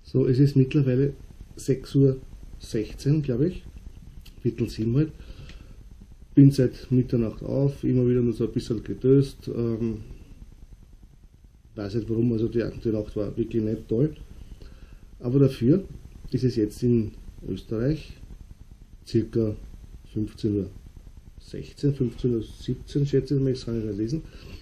So, es ist mittlerweile 6:16 Uhr, glaube ich. Viertel 7 halt. Bin seit Mitternacht auf, immer wieder nur so ein bisschen gedöst. Weiß nicht warum, also die Nacht war wirklich nicht toll. Aber dafür ist es jetzt in Österreich circa 15:16 Uhr, 15:17 Uhr, schätze ich mal, ich kann nicht lesen.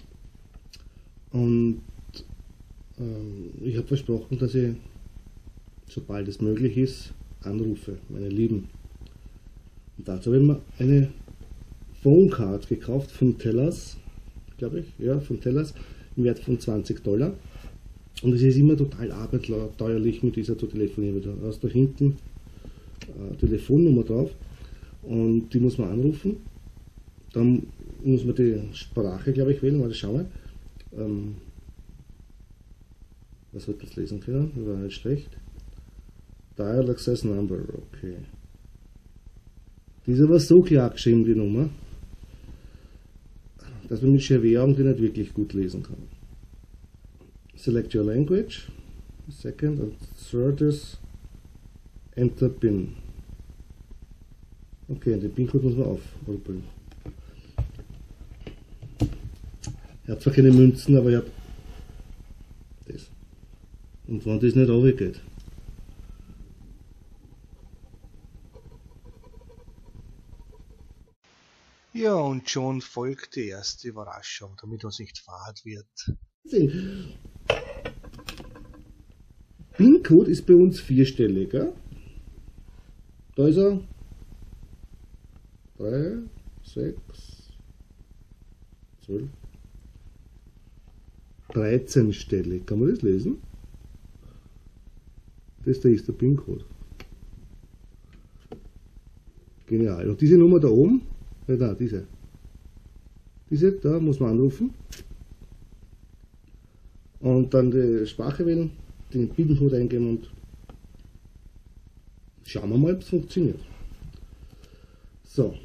Und ich habe versprochen, dass ich, sobald es möglich ist, anrufe, meine Lieben. Und dazu habe ich mir eine Phone Card gekauft von Tellers, glaube ich, ja, von Tellers, im Wert von $20. Und es ist immer total abenteuerlich, mit dieser zu telefonieren. Da hast du hinten Telefonnummer drauf und die muss man anrufen. Dann muss man die Sprache, glaube ich, wählen. Warte, schau mal. Was wird das lesen können? Das war nicht schlecht. Dial Access Number, okay. Die ist aber so klar geschrieben, die Nummer, dass man mit schweren Augen die nicht wirklich gut lesen kann. Select your language. Second and third is Enter PIN. Okay, den PIN-Code muss man aufrufen. Ich habe zwar keine Münzen, aber ich habe das. Und wenn das nicht runtergeht. Ja, und schon folgt die erste Überraschung, damit uns nicht fad wird. PIN-Code ist bei uns vierstellig, gell? Da ist er. 3, 6, 12, 13-stellig. Kann man das lesen? Das da ist der PIN-Code. Genial. Und diese Nummer da oben, ja, da, diese, da muss man anrufen. Und dann die Sprache wählen, den PIN-Code eingeben und schauen wir mal, ob es funktioniert. So.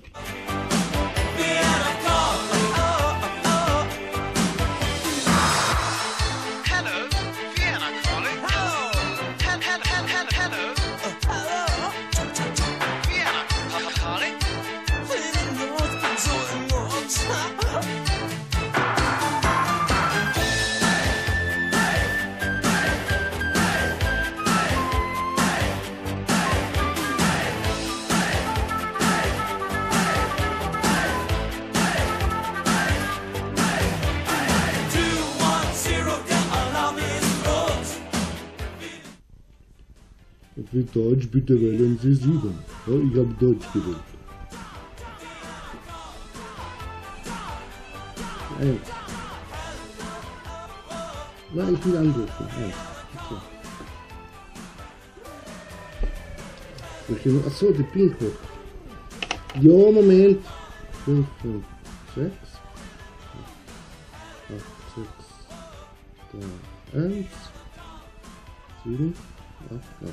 Für Deutsch bitte wählen Sie 7. Ja, ich habe Deutsch gewählt. 1. Nein, ich will anrufen. 1. Okay. Achso, die PIN-Code. Ja, Moment. 5, 5, 6. 8, 6, 3, 1. 7, 8, 8.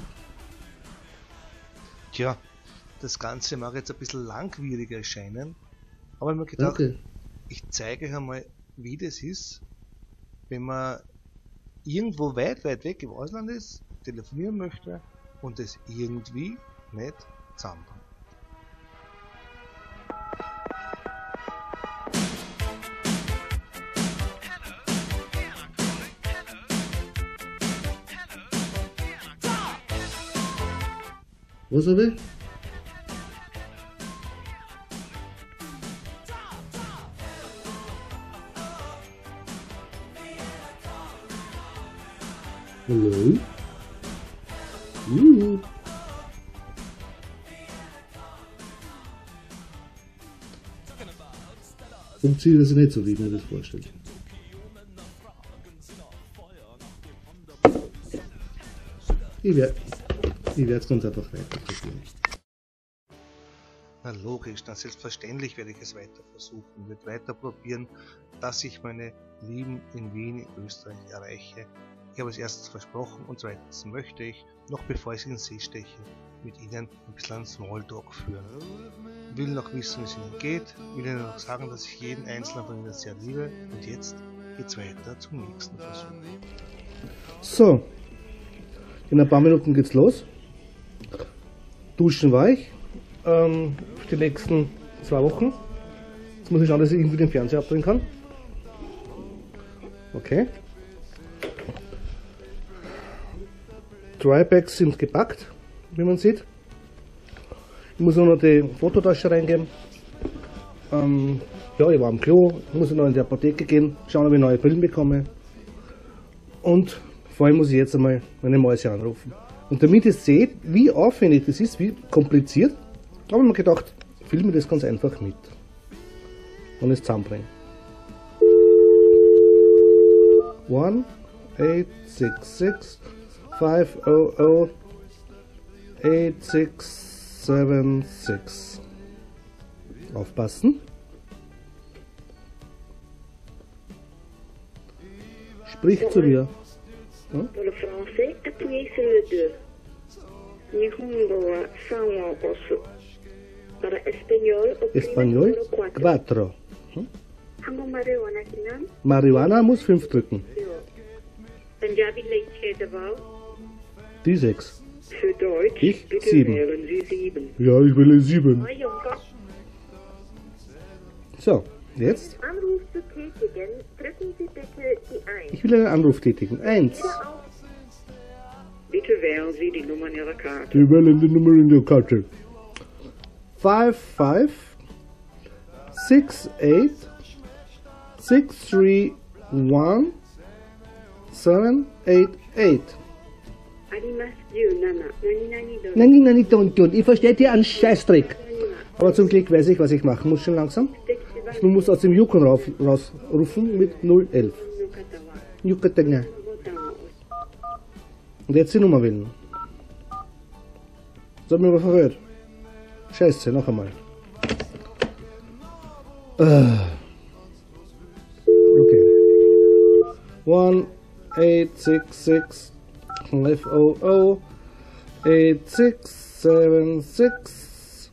Tja, das Ganze mag jetzt ein bisschen langwierig erscheinen, aber ich habe mir gedacht, ich zeige euch einmal, wie das ist, wenn man irgendwo weit weg im Ausland ist, telefonieren möchte und es irgendwie nicht zusammenbringt. Was habe ich? Hallo? Juhu. Funktioniert das nicht so, wie ich mir das vorstelle. Ich werde es ganz einfach weiter probieren. Na logisch, dann selbstverständlich werde ich es weiter versuchen, werde weiter probieren, dass ich meine Lieben in Wien, in Österreich erreiche. Ich habe es erstens versprochen und zweitens möchte ich, noch bevor ich in den See steche, mit Ihnen ein bisschen Smalltalk führen. Will noch wissen, wie es Ihnen geht, will Ihnen noch sagen, dass ich jeden einzelnen von Ihnen sehr liebe und jetzt geht's weiter zum nächsten Versuch. So, In ein paar Minuten geht's los. Duschen war ich. Die nächsten 2 Wochen. Jetzt muss ich schauen, dass ich irgendwie den Fernseher abdrehen kann. Okay. Drybags sind gepackt, wie man sieht. Ich muss nur noch die Fototasche reingeben. Ja, ich war am Klo, muss noch in die Apotheke gehen, schauen, ob ich neue Brillen bekomme. Und vor allem muss ich jetzt einmal meine Mäuse anrufen. Und damit ihr seht, wie aufwendig das ist, wie kompliziert, habe ich mir gedacht, filme das ganz einfach mit. Und es zusammenbringen. 1-866-500-8676. Aufpassen. Sprich zu mir. Hm? Pour le français, appuyez sur le 2. Nihongo wa 3 を押す。Para español, Español, oprime 4. 4. Hm? 한국말을 원하시면 Marihuana muss 5 drücken. Punjabi Leche dabei. Die 6. Für Deutsch, Ich bitte 7. wählen Sie 7. Ja, ich will 7. Junker. So, jetzt. Anruf zu tätigen, drücken Sie bitte die 1. Ich will einen Anruf tätigen. 1. Bitte wählen Sie die Nummer Ihrer Karte. Wir wählen die Nummer in der Karte. 55 68 631 788. あります17。 Nein, nein, nicht tun. Ich verstehe dir einen Scheißdreck. Aber zum Glück weiß ich, was ich machen muss schon langsam. Ich muss aus dem Yukon rausrufen mit 011. Yucatán. Und jetzt die Nummer wählen. Das hat mich aber verwirrt. Scheiße, noch einmal. Okay. 1-866 500 8676.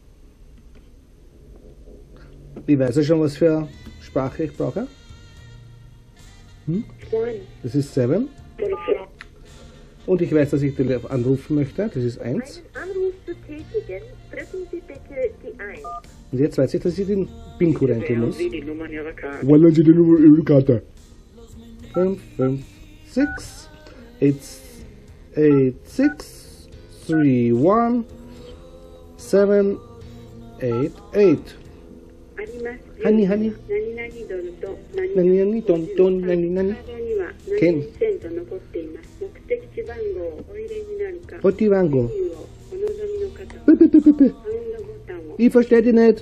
Ich weiß ja schon, was für Sprache ich brauche. Das ist 7. Und ich weiß, dass ich die anrufen möchte. Das ist 1. Anruf zu tätigen, drücken Sie bitte die 1. Und jetzt weiß ich, dass ich den PIN-Code eingeben muss. Sie die Nummer Ihrer Karte. Wollen Sie die Nummer Ihrer Karte? 5, 5, 6, 8, 6, 3, 1, 7, 8, 8. Honey, honey. Nani, don, nani. Ken. What you want go? Pepe. Ich verstehe dich nicht.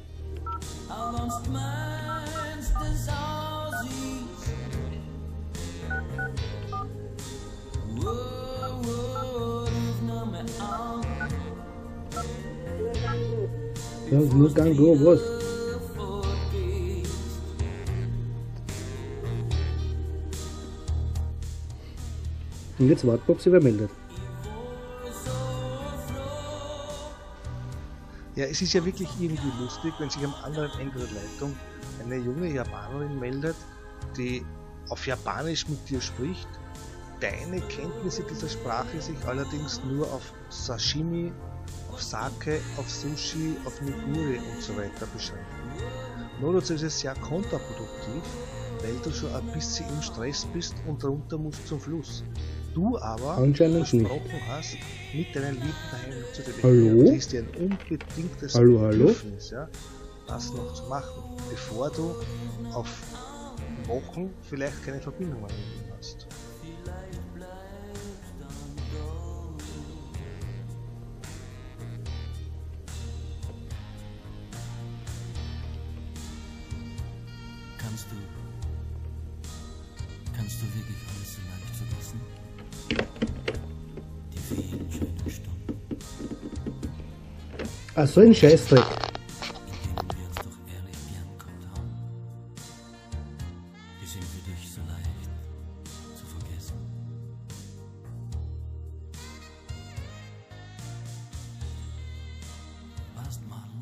Ja, nur gang go, was? Und jetzt warten, ob sie wer meldet. Ja, es ist ja wirklich irgendwie lustig, wenn sich am anderen Ende der Leitung eine junge Japanerin meldet, die auf Japanisch mit dir spricht, deine Kenntnisse dieser Sprache sich allerdings nur auf Sashimi, auf Sake, auf Sushi, auf Nigiri und so weiter beschränken. Nur dazu ist es sehr kontraproduktiv, weil du schon ein bisschen im Stress bist und runter musst zum Fluss. Du aber versprochen hast, mit deinen Lieben daheim zu telefonieren. Das ist dir ein unbedingtes Bedürfnis, ja, das noch zu machen, bevor du auf Wochen vielleicht keine Verbindung mehr mit ihm hast. Kannst du wirklich alles so leicht vergessen? Die vielen schönen Stunden. Ach, so ein Scheißdreck. In denen wir uns doch ehrlich gern gehabt haben. Die sind für dich so leicht zu vergessen. Weißt du, Mann,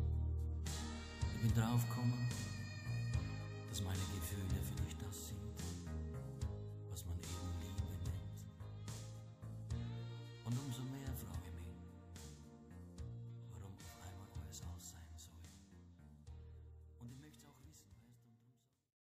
ich bin draufgekommen, dass meine Gefühle für dich das sind.